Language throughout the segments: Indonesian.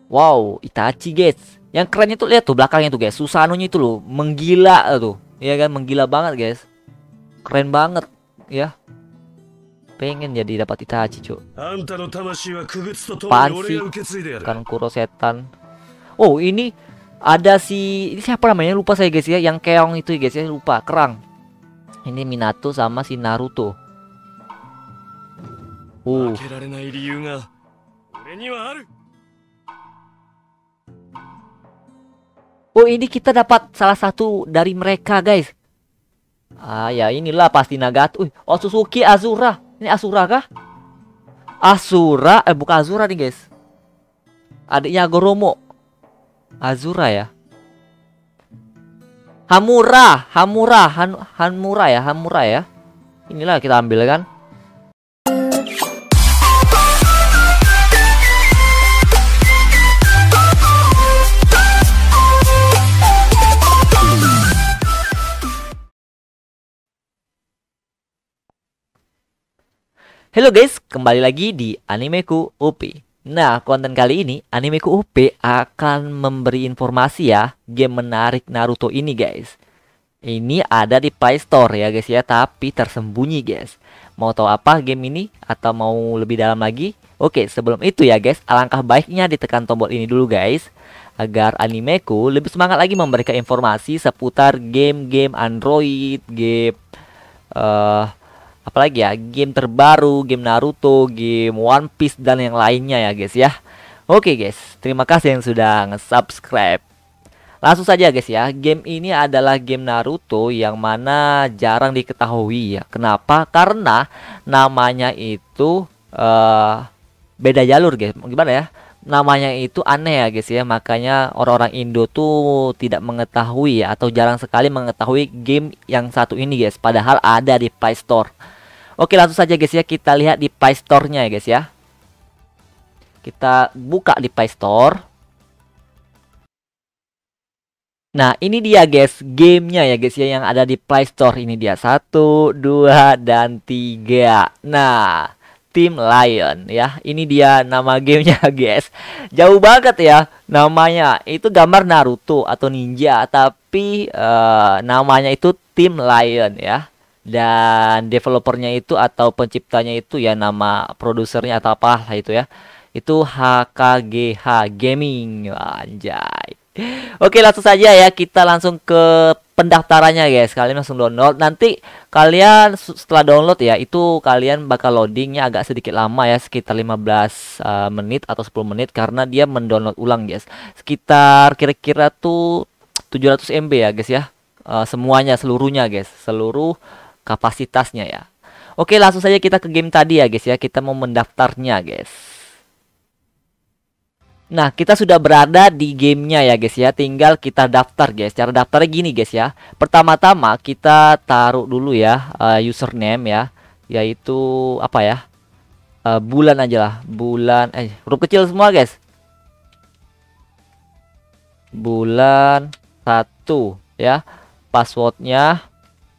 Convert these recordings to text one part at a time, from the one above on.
Wow, Itachi guys. Yang kerennya tuh lihat tuh belakangnya tuh guys. Susanoo-nya itu loh, menggila tuh. Iya kan, menggila banget guys. Keren banget ya. Pengen jadi dapat Itachi, Cuk. あんたの魂は傀儡とともに Apaan 俺 sih? が受け継いでやる。 Kan Kuro setan. Oh, ada ini siapa namanya? Lupa saya guys ya. Yang keong itu guys ya, lupa. Kerang. Ini Minato sama si Naruto. 負けられない理由が俺にはある。 Oh, ini kita dapat salah satu dari mereka, guys. Ah, ya inilah pasti Nagato. Otsutsuki Azura. Ini Asura kah? Asura, bukan Azura nih, guys. Adiknya Goromo. Azura ya. Hanmura ya. Inilah kita ambil kan. Halo guys, kembali lagi di Animeku OP. Nah, konten kali ini Animeku OP akan memberi informasi ya, game menarik Naruto ini guys. Ini ada di Play Store ya guys ya, tapi tersembunyi guys. Mau tahu apa game ini atau mau lebih dalam lagi? Oke, sebelum itu ya guys, alangkah baiknya ditekan tombol ini dulu guys, agar Animeku lebih semangat lagi memberikan informasi seputar game-game Android, game apalagi ya, game terbaru, game Naruto, game One Piece dan yang lainnya ya guys ya. Oke guys, terima kasih yang sudah nge-subscribe. Langsung saja guys ya, game ini adalah game Naruto yang mana jarang diketahui ya. Kenapa? Karena namanya itu beda jalur guys. Gimana ya? Namanya itu aneh ya guys ya. Makanya orang-orang Indo tuh tidak mengetahui ya, atau jarang sekali mengetahui game yang satu ini guys. Padahal ada di Play Store. Oke, langsung saja guys ya, kita lihat di Play Store-nya ya guys ya. Kita buka di Play Store. Nah, ini dia guys, gamenya ya guys ya, yang ada di Play Store. Ini dia 1, 2, dan 3. Nah, Team Lion ya. Ini dia nama gamenya guys. Jauh banget ya namanya. Itu gambar Naruto atau ninja, tapi namanya itu Team Lion ya. Dan developernya itu atau penciptanya itu ya, nama produsernya atau apa itu ya, itu HKGH Gaming. Anjay. Oke, langsung saja ya, kita langsung ke pendaftarannya guys. Kalian langsung download. Nanti kalian setelah download ya, itu kalian bakal loadingnya agak sedikit lama ya, sekitar 15 menit atau 10 menit, karena dia mendownload ulang guys. Sekitar kira-kira tuh 700 MB ya guys ya. Semuanya, seluruhnya guys, seluruh kapasitasnya ya. Oke, langsung saja kita ke game tadi ya guys ya. Kita mau mendaftarnya guys. Nah, kita sudah berada di gamenya ya guys ya. Tinggal kita daftar guys. Cara daftarnya gini guys ya. Pertama-tama kita taruh dulu ya username ya, yaitu apa ya, bulan aja lah. Bulan huruf kecil semua guys. Bulan 1 ya. Passwordnya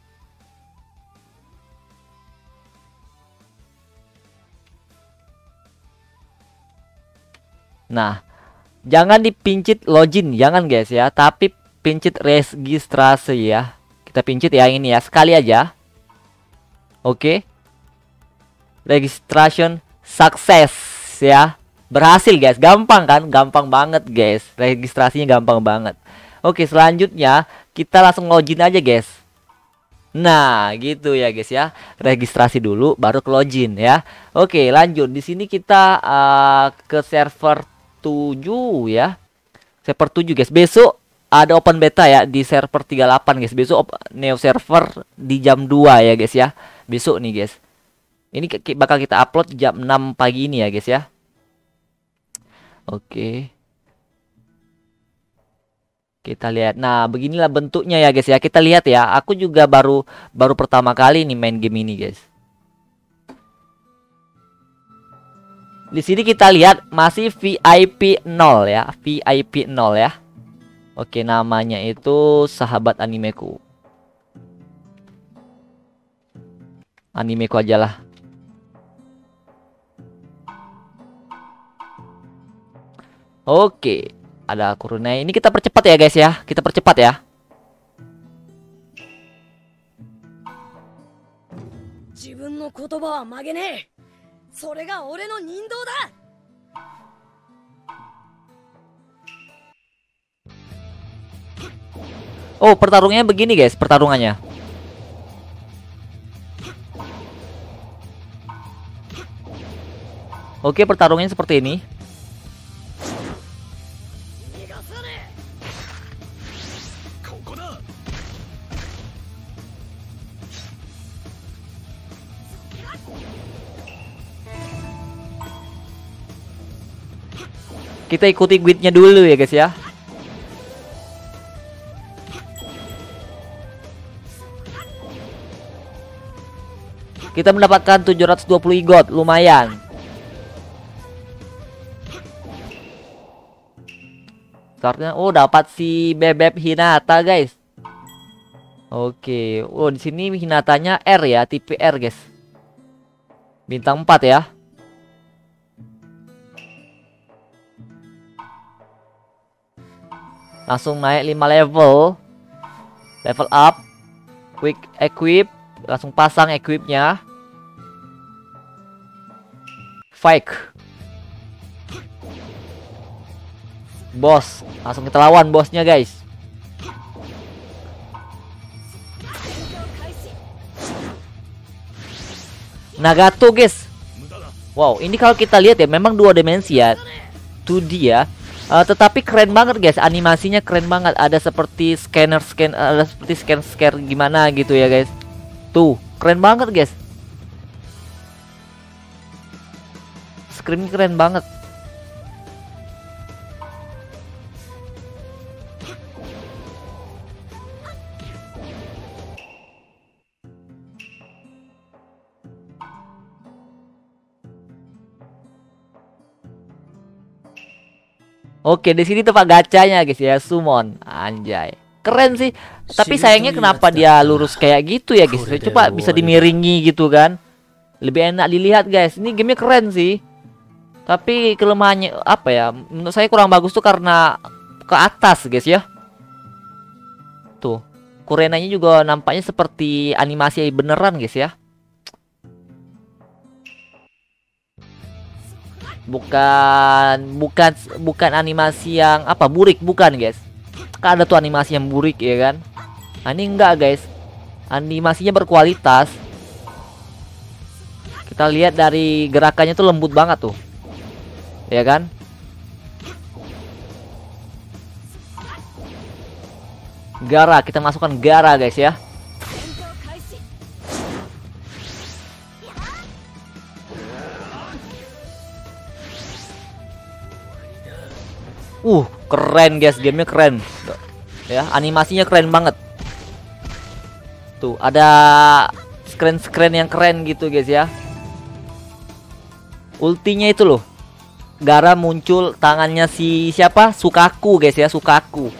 nah, jangan dipincit login, jangan guys ya, tapi pincit registrasi ya. Kita pincit ya ini ya, sekali aja. Oke. Registration success ya. Berhasil guys, gampang kan? Gampang banget guys. Registrasinya gampang banget. Oke, selanjutnya kita langsung login aja guys. Nah, gitu ya guys ya. Registrasi dulu baru ke login ya. Oke, lanjut. Di sini kita ke server 7 ya. Server 7 guys. Besok ada open beta ya di server 38 guys. Besok neo server di jam 2 ya guys ya. Besok nih guys. Ini bakal kita upload jam 6 pagi ini ya guys ya. Oke. Kita lihat. Nah, beginilah bentuknya ya guys ya. Kita lihat ya. Aku juga baru pertama kali nih main game ini guys. Di sini kita lihat masih VIP 0 ya. VIP 0 ya. Oke, namanya itu Sahabat Animeku. Animeku aja lah. Oke, ada Kurunai. Ini kita percepat ya guys ya. Kita percepat ya. Oh, pertarungannya begini guys, pertarungannya. Oke, pertarungannya seperti ini. Kita ikuti guide-nya dulu ya guys ya. Kita mendapatkan 720 igot, lumayan. Startnya, oh dapat si Bebek Hinata guys. Oke, oh di sini Hinatanya R ya, tipe R guys. Bintang 4 ya. Langsung naik 5 level. Level up. Quick equip. Langsung pasang equipnya. Fake. Bos. Langsung kita lawan bosnya guys. Nagato guys. Wow, ini kalau kita lihat ya memang 2 dimensi ya. 2D ya. Tetapi keren banget guys, animasinya keren banget. Ada seperti ada seperti scan gimana gitu ya guys. Tuh, keren banget guys. Screen keren banget. Oke, di sini tempat gacanya guys ya, summon. Anjay. Keren sih. Tapi sayangnya kenapa dia lurus kayak gitu ya guys. Coba bisa dimiringi gitu kan. Lebih enak dilihat guys. Ini gamenya keren sih. Tapi kelemahannya apa ya? Menurut saya kurang bagus tuh karena ke atas guys ya. Tuh, Kurenanya juga nampaknya seperti animasi beneran guys ya. Bukan animasi yang apa burik, bukan guys. Kan ada tuh animasi yang burik ya kan. Nah, ini enggak guys, animasinya berkualitas. Kita lihat dari gerakannya tuh lembut banget tuh ya kan. Gara, kita masukkan Gara guys ya. Keren guys, gamenya keren. Ya, animasinya keren banget. Tuh, ada screen yang keren gitu guys ya. Ultinya itu loh. Gara muncul tangannya si siapa? Sukaku guys ya, Sukaku.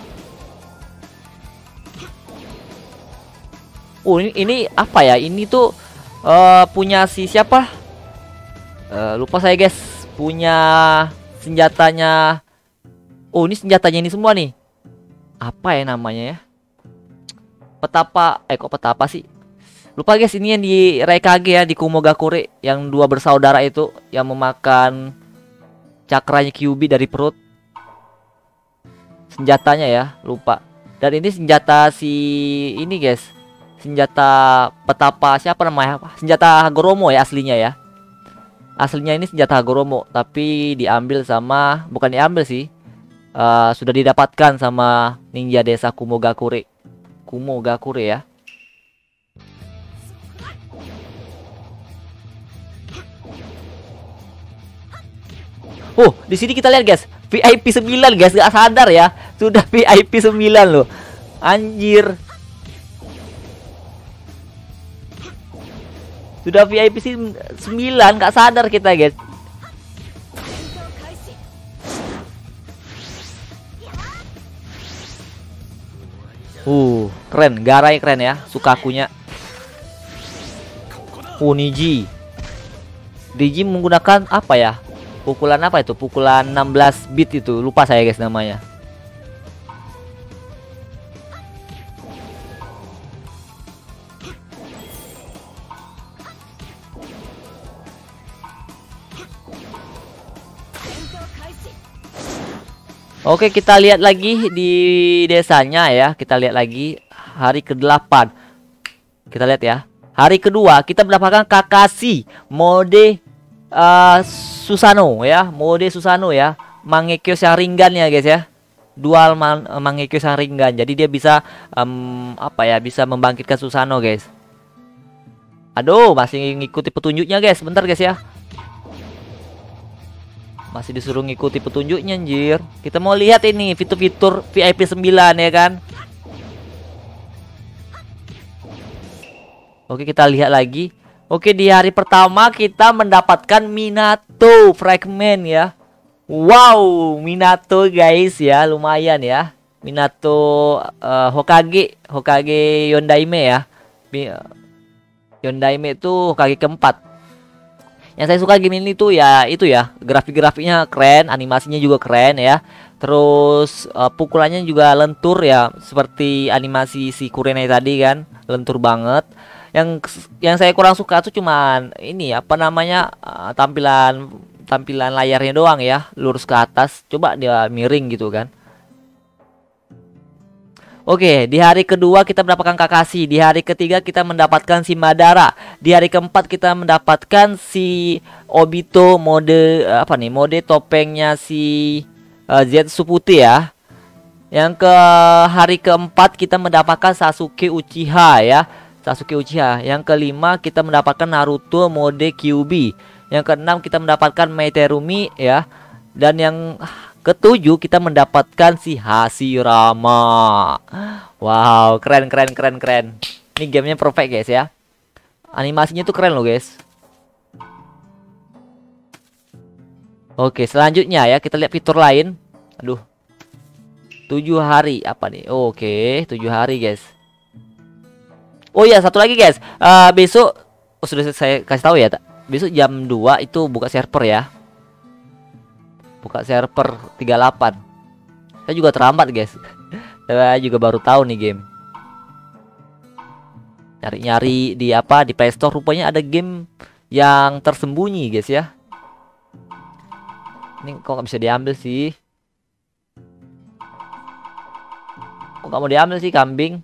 Ini apa ya? Ini tuh punya si siapa? Lupa saya guys. Punya senjatanya. Ini senjatanya ini semua nih. Apa ya namanya ya? Petapa. Kok petapa sih? Lupa guys, ini yang di Raikage ya, di Kumogakure, yang 2 bersaudara itu yang memakan cakranya Kyuubi dari perut. Senjatanya ya, lupa. Dan ini senjata si ini guys. Senjata petapa siapa namanya? Senjata Hagoromo ya aslinya ya. Aslinya ini senjata Hagoromo, tapi diambil sama, bukan diambil sih. Sudah didapatkan sama ninja desa Kumogakure ya. Di sini kita lihat guys, VIP 9 guys, gak sadar ya. Sudah VIP 9 loh. Anjir. Sudah VIP 9, gak sadar kita guys. Keren, Garai keren ya, Sukakunya. Niji menggunakan apa ya? Pukulan apa itu? Pukulan 16 bit itu. Lupa saya guys namanya. Oke, kita lihat lagi di desanya ya. Kita lihat lagi hari ke-8. Kita lihat ya. Hari kedua kita mendapatkan Kakashi mode Susanoo ya. Mode Susanoo ya. Mangekyo Sharingan ya guys ya. Dual Mangekyo Sharingan. Jadi dia bisa apa ya? Bisa membangkitkan Susanoo guys. Aduh, masih ngikuti petunjuknya guys. Bentar guys ya. Masih disuruh ngikuti petunjuknya anjir. Kita mau lihat ini fitur-fitur VIP 9 ya kan. Oke, kita lihat lagi. Oke, di hari pertama kita mendapatkan Minato fragment ya. Wow, Minato guys ya, lumayan ya. Minato Hokage Yondaime ya. Yondaime itu Hokage keempat. Yang saya suka game ini tuh ya itu ya, grafik-grafiknya keren, animasinya juga keren ya. Terus pukulannya juga lentur ya, seperti animasi si Kurenai tadi kan, lentur banget. Yang saya kurang suka tuh cuman ini apa namanya, tampilan layarnya doang ya, lurus ke atas. Coba dia miring gitu kan. Oke, di hari kedua kita mendapatkan Kakashi. Di hari ketiga kita mendapatkan si Madara. Di hari keempat kita mendapatkan si Obito mode apa nih? Mode topengnya si Zetsu putih ya. Yang ke hari keempat kita mendapatkan Sasuke Uchiha ya. Sasuke Uchiha. Yang kelima kita mendapatkan Naruto mode Kyuubi. Yang keenam kita mendapatkan Meiterumi ya. Dan yang ketujuh kita mendapatkan si Hashirama. Wow, keren. Ini gamenya perfect guys ya. Animasinya tuh keren loh guys. Oke, selanjutnya ya kita lihat fitur lain. Aduh, 7 hari apa nih? Oke, 7 hari guys. Oh ya, satu lagi guys. Besok sudah saya kasih tahu ya. Besok jam 2 itu buka server ya. Buka server 38. Saya juga terlambat guys. Saya juga baru tahu nih game. Nyari-nyari di apa, di Play Store rupanya ada game yang tersembunyi guys ya. Ini kok nggak bisa diambil sih? Kok nggak mau diambil sih kambing?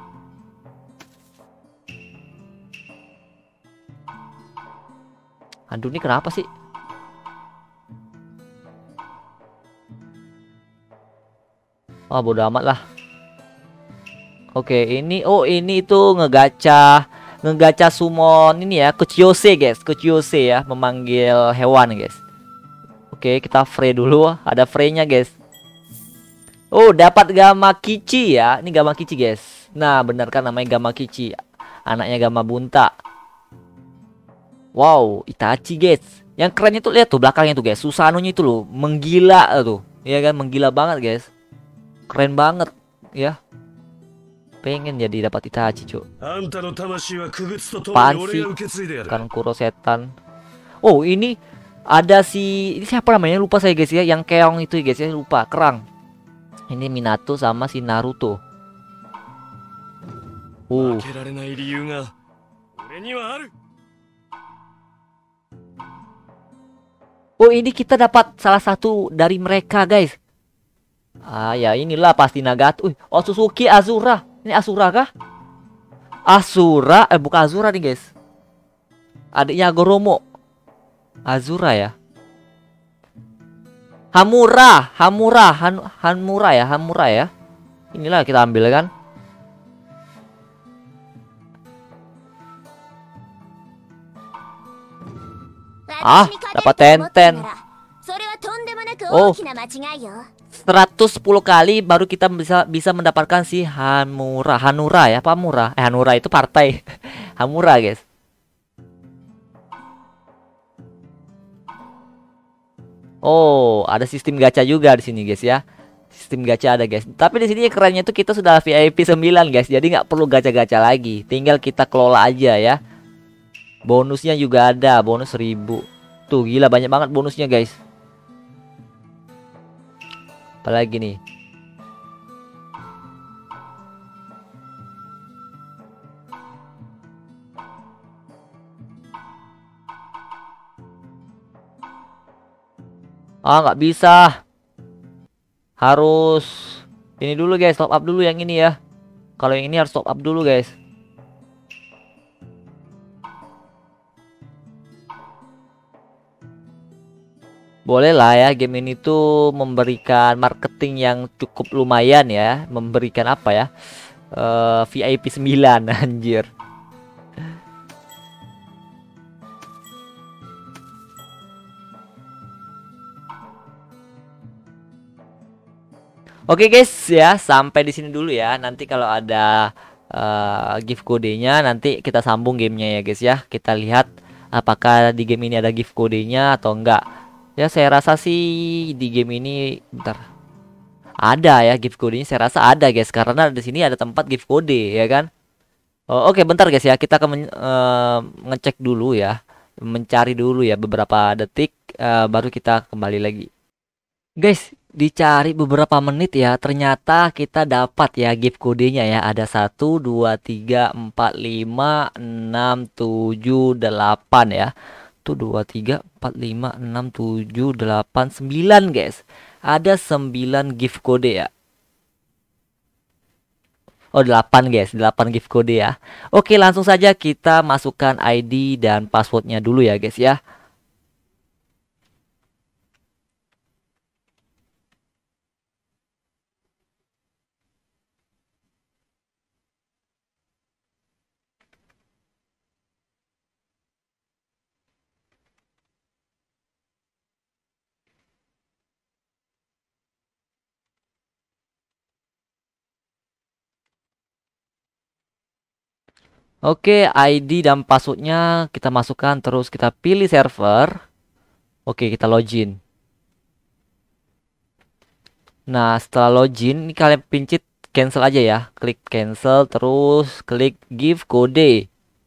Aduh, ini kenapa sih? Wah, bodo amat lah. Oke, ini ini tuh ngegacha summon ini ya, Kuchiyose guys, Kuchiyose ya, memanggil hewan guys. Oke, kita free dulu, ada free-nya guys. Oh, dapat Gamakichi ya. Ini Gamakichi guys. Nah, benar kan namanya Gamakichi, anaknya Gama Bunta. Wow, Itachi guys. Yang kerennya tuh lihat tuh belakangnya tuh guys, Susanoo-nya itu loh, menggila tuh. Iya kan, menggila banget guys. Keren banget ya. Pengen jadi dapat Itachi cuy. Apaan sih? Kan Kuro setan. Oh, ini ada ini siapa namanya, lupa saya guys ya. Yang keong itu guys ya, lupa. Kerang. Ini Minato sama si Naruto. Oh, ini kita dapat salah satu dari mereka guys. Ya inilah pasti Nagato. Otsutsuki Azura. Ini Asura kah? Asura, bukan Azura nih guys. Adiknya Agoromo. Azura ya. Hamura ya. Inilah kita ambil kan. Dapat Tenten. Oh, 110 kali baru kita bisa mendapatkan si Hanura ya, apa Mura? Hanura itu partai. Hamura guys. Oh, ada sistem gacha juga di sini guys ya. Sistem gacha ada guys. Tapi di sini kerennya tuh kita sudah VIP 9 guys. Jadi nggak perlu gacha-gacha lagi. Tinggal kita kelola aja ya. Bonusnya juga ada, bonus 1000. Tuh gila banyak banget bonusnya guys. Apalagi nih. Ah nggak bisa. Harus ini dulu guys, top up dulu yang ini ya. Kalau yang ini harus top up dulu guys. Boleh lah ya, game ini tuh memberikan marketing yang cukup lumayan ya. Memberikan apa ya, VIP 9 anjir. Oke guys ya, sampai di sini dulu ya. Nanti kalau ada gift kodenya nanti kita sambung gamenya ya guys ya. Kita lihat apakah di game ini ada gift kodenya atau enggak. Ya saya rasa sih di game ini bentar. Ada ya gift kodenya, saya rasa ada guys karena di sini ada tempat gift kode ya kan. Oh, oke bentar guys ya, kita akan ngecek dulu ya. Mencari dulu ya beberapa detik baru kita kembali lagi. Guys, dicari beberapa menit ya, ternyata kita dapat ya gift kodenya ya. Ada 1, 2, 3, 4, 5, 6, 7, 8 ya. Tuh 2, 3, 4, 5, 6, 7, 8, 9 guys. Ada 9 gift kode ya. Oh 8 guys, 8 gift kode ya. Oke langsung saja kita masukkan ID dan passwordnya dulu ya guys ya. Oke, ID dan passwordnya kita masukkan, terus kita pilih server. Oke, kita login. Nah, setelah login, ini kalian pincit cancel aja ya. Klik cancel, terus klik give kode.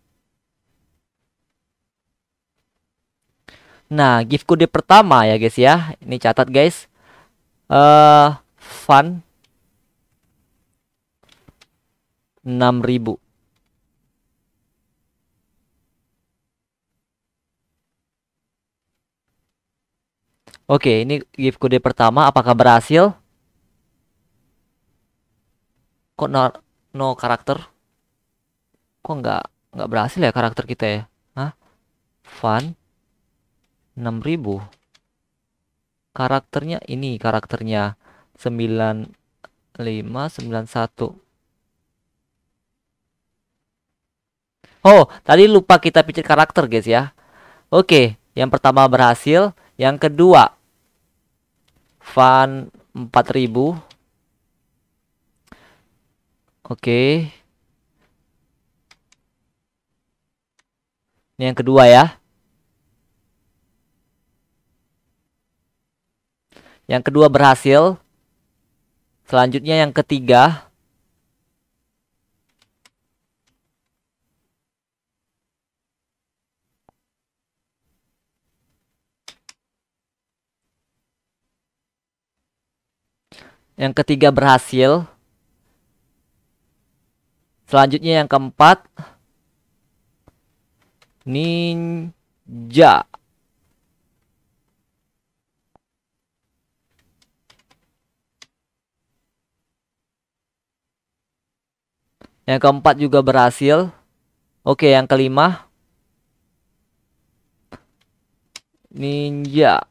Nah, give kode pertama ya guys ya. Ini catat guys. Fun 6.000. Oke, ini give kode pertama apakah berhasil? Kok no karakter? Kok nggak berhasil ya karakter kita ya? Hah? Fun 6.000. Karakternya ini karakternya 9591. Oh, tadi lupa kita picit karakter guys ya. Oke, yang pertama berhasil, yang kedua Fun 4.000. Oke. Ini yang kedua ya. Yang kedua berhasil. Selanjutnya yang ketiga. Yang ketiga berhasil. Selanjutnya yang keempat. Ninja. Yang keempat juga berhasil. Oke, yang kelima. Ninja.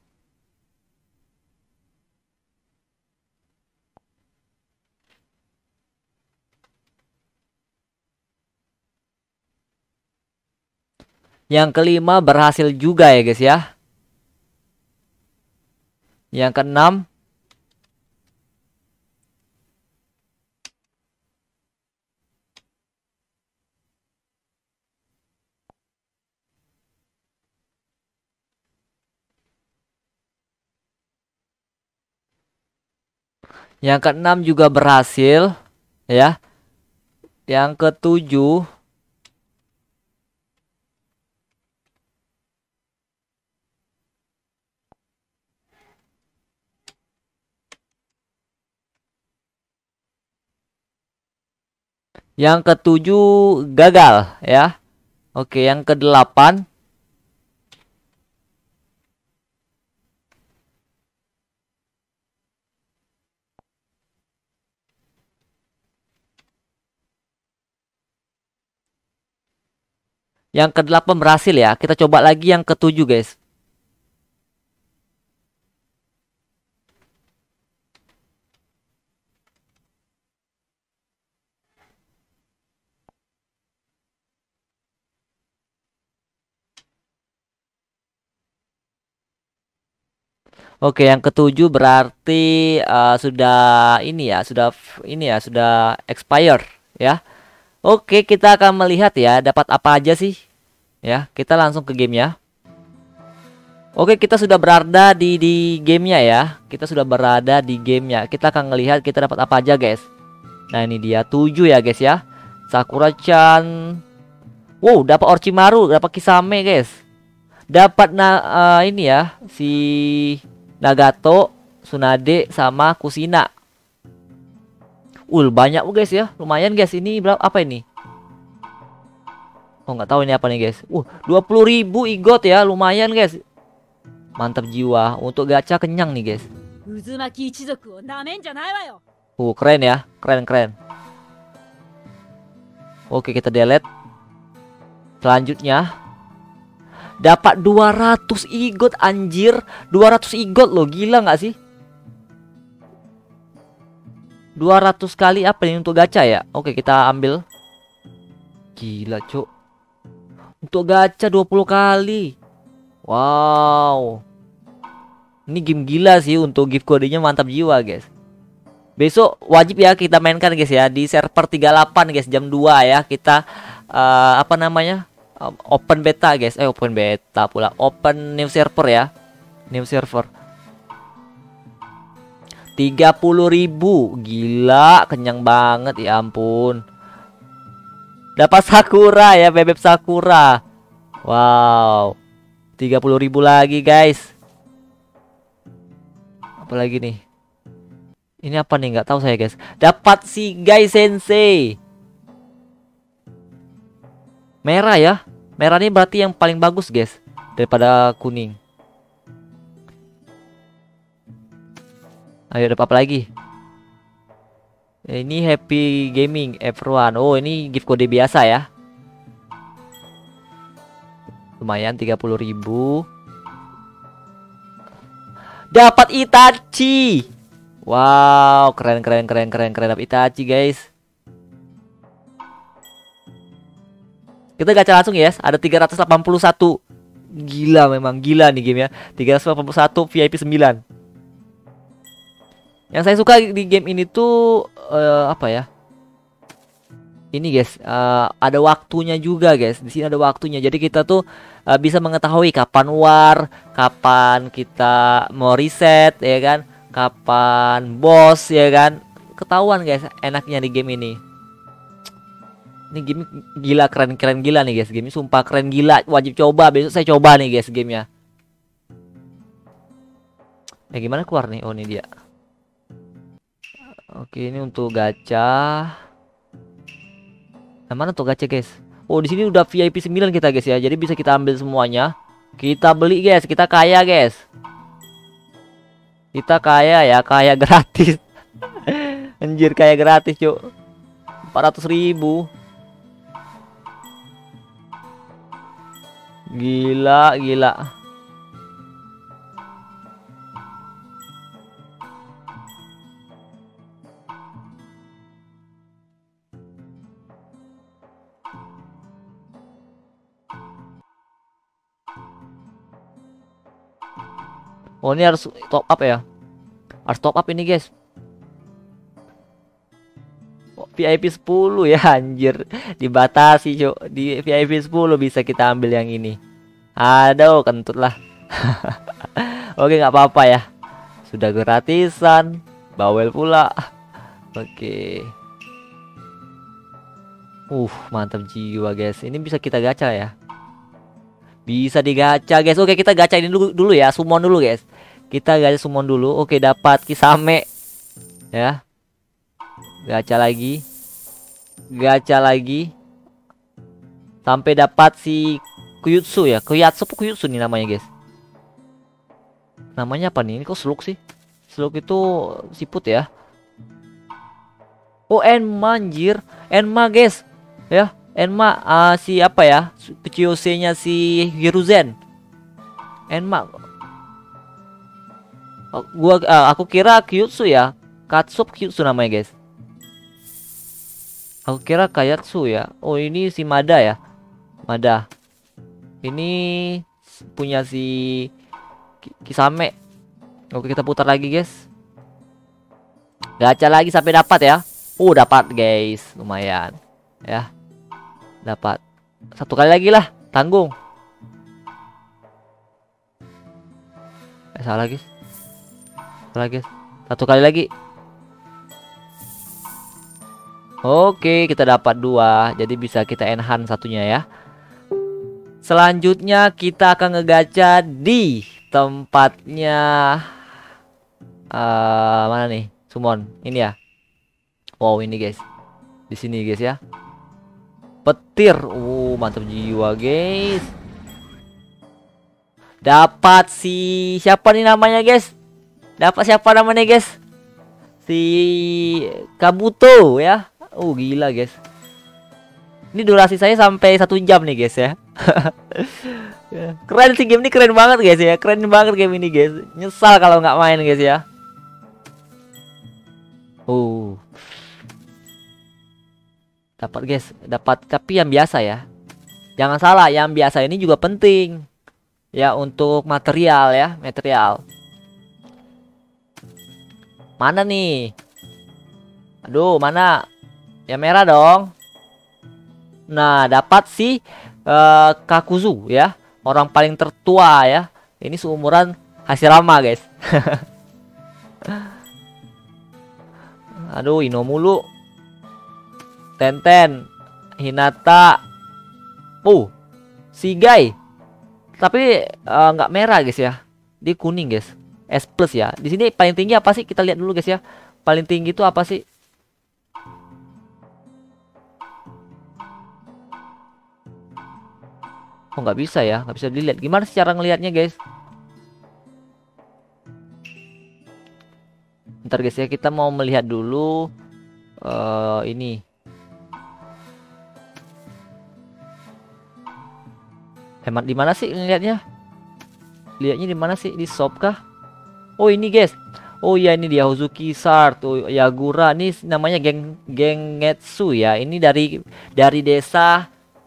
Yang kelima berhasil juga ya guys ya. Yang keenam. Yang keenam juga berhasil ya. Yang ketujuh. Yang ketujuh gagal ya. Oke, yang kedelapan. Yang kedelapan berhasil ya. Kita coba lagi yang ketujuh guys. Oke, yang ketujuh berarti sudah ini ya, sudah expire ya. Oke, kita akan melihat ya, dapat apa aja sih? Ya, kita langsung ke game ya. Oke, kita sudah berada di gamenya ya. Kita sudah berada di gamenya. Kita akan melihat kita dapat apa aja guys. Nah ini dia 7 ya guys ya. Sakura-chan. Wow, dapat Orochimaru, dapat Kisame guys. Dapat ini ya, si Nagato, Tsunade sama Kushina. Banyak guys ya. Lumayan guys. Ini berapa, apa ini? Oh nggak tahu ini apa nih guys. 20.000 igot ya. Lumayan guys. Mantap jiwa. Untuk gacha kenyang nih guys. Keren ya. Keren. Oke, kita delete. Selanjutnya dapat 200 igot anjir. 200 igot loh. Gila nggak sih? 200 kali apa ini untuk gacha ya? Oke, kita ambil. Gila cuk. Untuk gacha 20 kali. Wow. Ini game gila sih. Untuk gift kodenya mantap jiwa guys. Besok wajib ya kita mainkan guys ya. Di server 38 guys, jam 2 ya. Kita apa namanya, open beta guys. Open beta pula. Open new server ya. New server 30.000. Gila, kenyang banget ya ampun. Dapat Sakura ya, bebek Sakura. Wow. 30.000 lagi guys. Apa lagi nih? Ini apa nih, nggak tahu saya guys. Dapat si Gai Sensei. Merah ya. Merah ini berarti yang paling bagus guys, daripada kuning. Ayo, dapat apa lagi? Ini happy gaming everyone. Oh, ini gift kode biasa ya. Lumayan 30.000. Dapat Itachi. Wow, keren dapat Itachi guys. Kita gacha langsung ya, ada 381. Gila, memang gila nih game ya. 381 VIP 9. Yang saya suka di game ini tuh apa ya? Ini guys, ada waktunya juga guys. Di sini ada waktunya. Jadi kita tuh bisa mengetahui kapan war, kapan kita mau reset ya kan, kapan boss ya kan. Ketahuan guys enaknya di game ini. Ini game gila, keren gila nih guys. Game ini sumpah keren gila. Wajib coba, besok saya coba nih guys gamenya. Gimana keluar nih? Oh, ini dia. Oke, ini untuk gacha. Nah, mana tuh gacha guys? Oh, di sini udah VIP 9 kita guys ya. Jadi bisa kita ambil semuanya. Kita beli guys, kita kaya guys. Kita kaya ya, kaya gratis. Anjir, kaya gratis cuk. 400.000. Gila. Oh, ini harus top up ya. Harus top up ini guys. VIP 10 ya anjir. Dibatasi cuk. Di VIP 10 bisa kita ambil yang ini. Aduh, kentut lah. Oke, nggak apa-apa ya. Sudah gratisan. Bawel pula. Oke. Mantap jiwa guys. Ini bisa kita gacha ya. Bisa digacha guys. Oke, kita gacha ini dulu ya. Summon dulu guys. Kita gacha summon dulu. Oke, dapat Kisame. Ya. Gacha lagi. Gacha lagi sampai dapat si Kuyutsu ya. Kuyutsu nih namanya guys. Namanya apa nih? Ini kok Slug sih? Slug itu siput ya. Oh, Enma anjir. Enma guys. Ya, Enma si apa ya? Kyose-nya si Hiruzen. Enma. Aku kira Kyutsu ya. Katsup Kyutsu namanya guys. Aku kira Kayatsu ya. Oh, ini si Mada ya. Mada. Ini punya si Kisame. Oke, kita putar lagi guys. Gacha lagi sampai dapat ya. Dapat guys. Lumayan. Ya. Dapat. Satu kali lagi lah. Tanggung. Salah guys. Salah guys. Satu kali lagi. Oke, kita dapat 2. Jadi bisa kita enhance satunya ya. Selanjutnya kita akan ngegacha di tempatnya mana nih? Summon. Ini ya. Wow, ini guys. Di sini guys ya. Petir. Mantap jiwa guys. Dapat si siapa nih namanya guys? Dapat siapa namanya guys? Si Kabuto ya. Gila guys. Ini durasi saya sampai 1 jam nih guys ya. Keren sih, game ini keren banget guys ya. Keren banget game ini guys. Nyesal kalau nggak main guys ya. Dapat guys, dapat, tapi yang biasa ya. Jangan salah, yang biasa ini juga penting. Ya, untuk material ya, material. Mana nih? Aduh, mana? Yang merah dong. Nah, dapat si Kakuzu ya. Orang paling tertua ya. Ini seumuran Hashirama guys. Aduh, Ino mulu. Tenten, Hinata. Si Gai. Tapi nggak merah guys ya. Dia kuning guys. S plus ya. Di sini paling tinggi apa sih? Kita lihat dulu guys ya. Paling tinggi itu apa sih? Nggak bisa ya, nggak bisa dilihat. Gimana sih cara ngelihatnya guys? Ntar guys ya, kita mau melihat dulu ini. Hemat di mana sih ngelihatnya? Lihatnya di mana sih? Di shop kah? Oh, ini guys. Oh iya, ini dia Hozuki Sart. Yagura ini namanya Gengetsu ya. Ini dari desa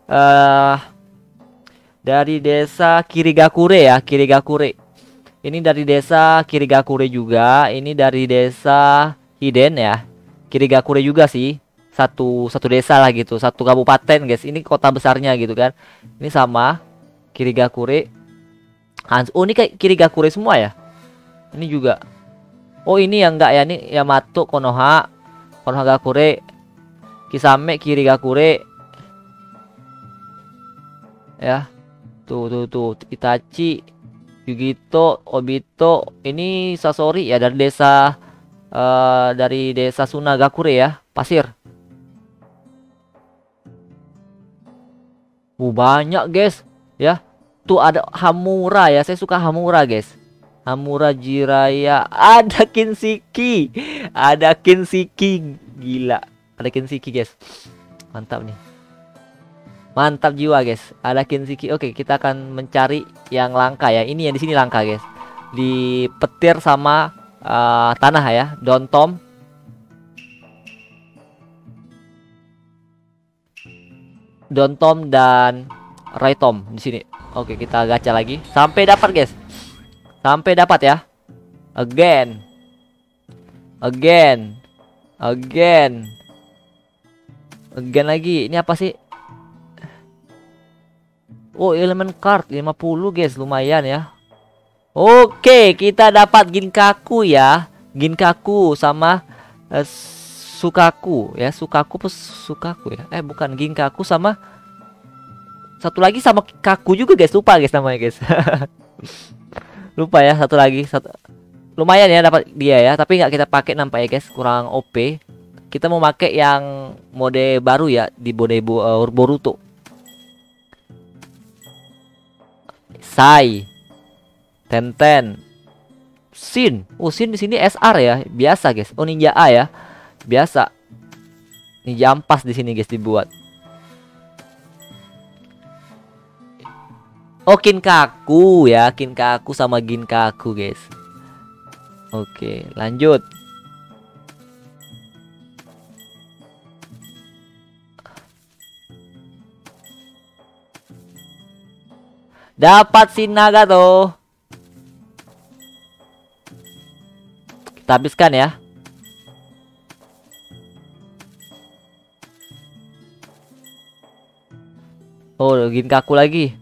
Kirigakure ya, Kirigakure. Ini dari desa Kirigakure juga. Ini dari desa Hiden ya. Kirigakure juga sih. Satu desa lah gitu, satu kabupaten guys. Ini kota besarnya gitu kan. Ini sama Kirigakure. Ini kayak Kirigakure semua ya. Ini juga. Oh, ini yang enggak ya, ini Yamato, Konohagakure, Kisame, Kirigakure. Ya. Tuh Itachi, Yugito, Obito. Ini Sasori ya, dari desa Sunagakure ya, pasir. Banyak guys ya. Tuh ada Hamura ya, saya suka Hamura guys. Hamura Jiraiya, ada Kinshiki. Gila. Ada Kinshiki guys. Mantap nih. Mantap jiwa guys. Ada Kinshiki. Oke, kita akan mencari yang langka ya. Ini yang di sini langka guys. Di petir sama tanah ya. Dontom. Dontom dan Raitom di sini. Oke, kita gacha lagi sampai dapat guys. Sampai dapat ya. Again lagi. Ini apa sih? Oh, elemen card 50 guys, lumayan ya. Oke, kita dapat Ginkaku ya. Ginkaku sama Sukaku ya. Sukaku ya. Bukan, Ginkaku sama satu lagi sama Kaku juga guys. Lupa guys namanya guys. Lupa ya, satu lagi. Lumayan ya dapat dia ya, tapi nggak kita pakai nampaknya guys. Kurang OP. Kita mau pakai yang mode baru ya, di mode Boruto. Sai, Tenten, Shin. Oh, Shin di sini SR ya, biasa guys. Oh, Ninja A ya, biasa. Ninja Ampas di sini guys dibuat. Oh, Kinkaku ya, Kinkaku sama Ginkaku guys. Oke, lanjut. Dapat si Nagato. Kita habiskan ya. Oh, Ginkaku lagi.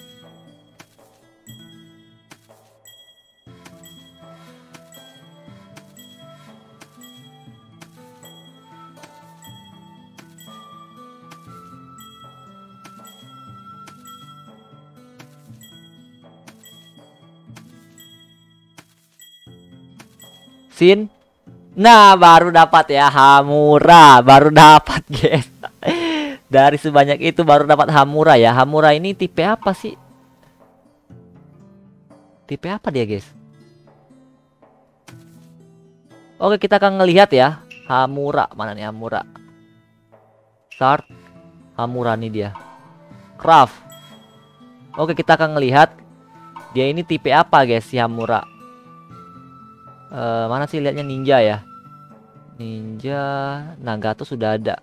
Sin. Nah, baru dapat ya Hamura, baru dapat guys. Dari sebanyak itu baru dapat Hamura ya. Hamura ini tipe apa sih? Tipe apa dia guys? Oke, kita akan ngelihat ya Hamura. Mana nih Hamura? Start. Hamura nih dia. Craft. Oke, kita akan ngelihat dia ini tipe apa guys si Hamura. Mana sih lihatnya ninja ya? Ninja Nagato sudah ada.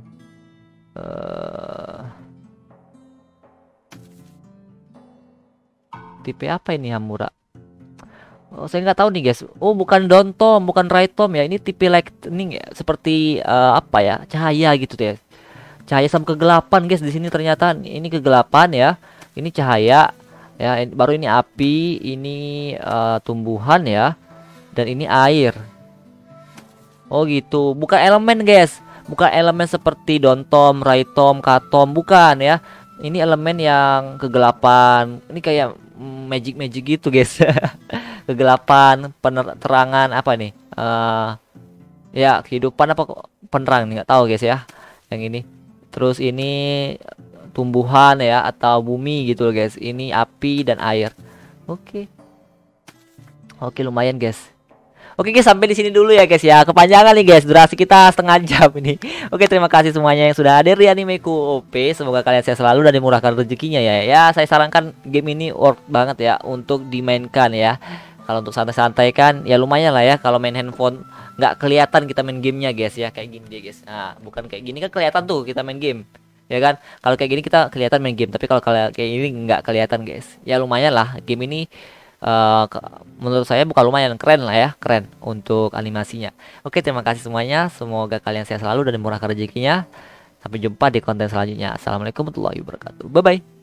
Tipe apa ini Hamura? Oh, saya nggak tahu nih guys. Oh, bukan Dontom, bukan Raitom ya. Ini tipe lightning ya, seperti apa ya? Cahaya gitu ya. Cahaya sama kegelapan guys di sini ternyata. Ini kegelapan ya. Ini cahaya ya. Baru ini api, ini tumbuhan ya. Dan ini air. Oh gitu. Bukan elemen guys. Bukan elemen seperti Dontom, Raitom, Katom. Bukan ya. Ini elemen yang kegelapan. Ini kayak magic gitu guys. Kegelapan, penerangan apa nih? Ya kehidupan apa penerang nih, nggak tahu guys ya. Yang ini. Terus ini tumbuhan ya atau bumi gitu loh guys. Ini api dan air. Oke. Oke, lumayan guys. Oke guys, sampai di sini dulu ya guys ya. Kepanjangan nih guys, durasi kita setengah jam ini. Oke, terima kasih semuanya yang sudah hadir di Animeku OP. Semoga kalian sehat selalu dan dimurahkan rezekinya ya. Ya, saya sarankan game ini worth banget ya untuk dimainkan ya. Kalau untuk santai-santai kan ya lumayan lah ya. Kalau main handphone nggak kelihatan kita main gamenya guys ya, kayak gini dia guys. Nah, bukan kayak gini kan kelihatan tuh kita main game. Ya kan? Kalau kayak gini kita kelihatan main game, tapi kalau kayak ini nggak kelihatan guys. Ya lumayan lah game ini. Menurut saya bukan lumayan, keren lah ya, keren untuk animasinya. Oke, terima kasih semuanya. Semoga kalian sehat selalu dan dimurahkan rezekinya. Sampai jumpa di konten selanjutnya. Assalamualaikum warahmatullahi wabarakatuh. Bye bye.